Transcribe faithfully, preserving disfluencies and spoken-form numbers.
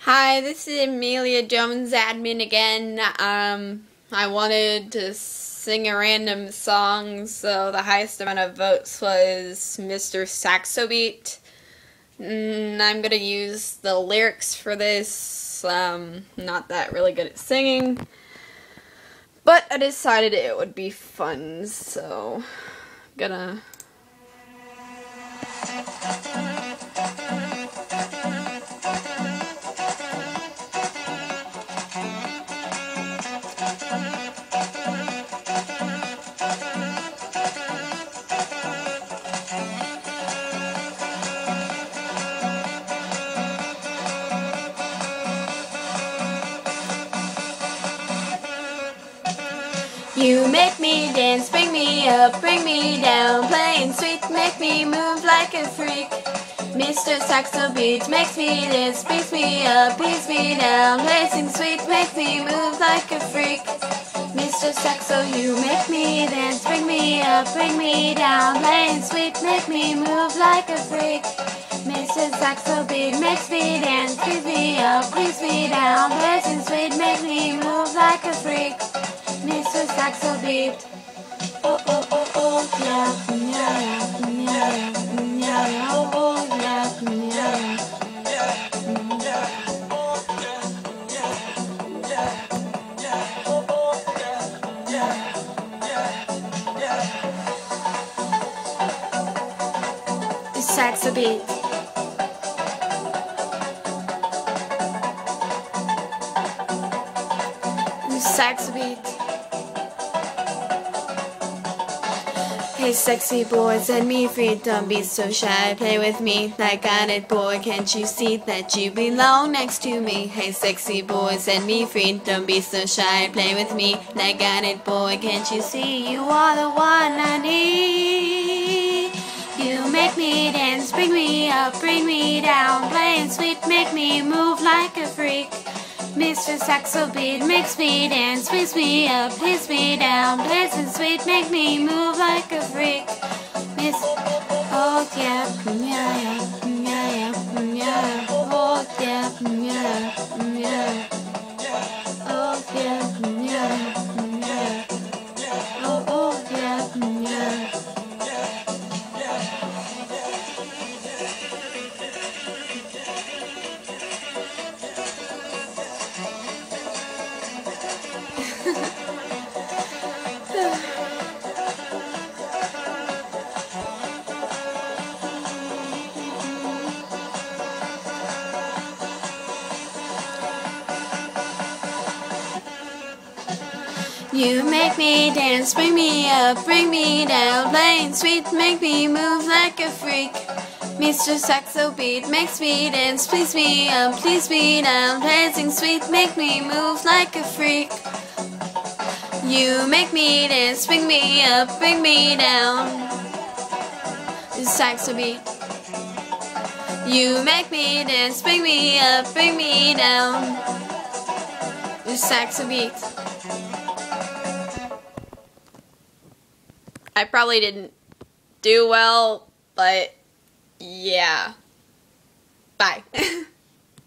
Hi, this is Amelia Jones, admin again. Um, I wanted to sing a random song, so the highest amount of votes was Mister Saxo Beat. Mm, I'm gonna use the lyrics for this. Um, not that really good at singing, but I decided it would be fun, so I'm gonna... You make me dance, bring me up, bring me down, playing sweet, make me move like a freak. Mister Saxo Beat makes me dance, brings me up, brings me down, playing sweet, make me move like a freak. Mister Saxo, you make me dance, bring me up, bring me down, playing sweet, make me move like a freak. Mister Saxo Beat makes me dance, brings me up, brings me down, playing sweet, make me move like a freak. Mister Saxo Beat. Oh oh oh oh yeah, yeah, yeah, yeah, oh oh yeah, yeah. The Saxo Beat. The Saxo Beat. Hey sexy boy, set me free, don't be so shy, play with me, I got it boy, can't you see that you belong next to me? Hey sexy boy, set me free, don't be so shy, play with me, I got it boy, can't you see you are the one I need? You make me dance, bring me up, bring me down, playing sweet, make me move like a freak. Mister Saxo Beat makes me dance, brings me up, plays me down, pleasant sweet, make me move like a freak. Miss, oh yeah, yeah, yeah, yeah, yeah, oh yeah, yeah, yeah, oh yeah, yeah, yeah, oh oh yeah, yeah. You make me dance, bring me up, bring me down, playing sweet, make me move like a freak. Mister Saxo Beat makes me dance, please me up, please me down, playing sweet, make me move like a freak. You make me dance, bring me up, bring me down. The Saxo Beat. You make me dance, bring me up, bring me down. The Saxo Beat. I probably didn't do well, but yeah. Bye.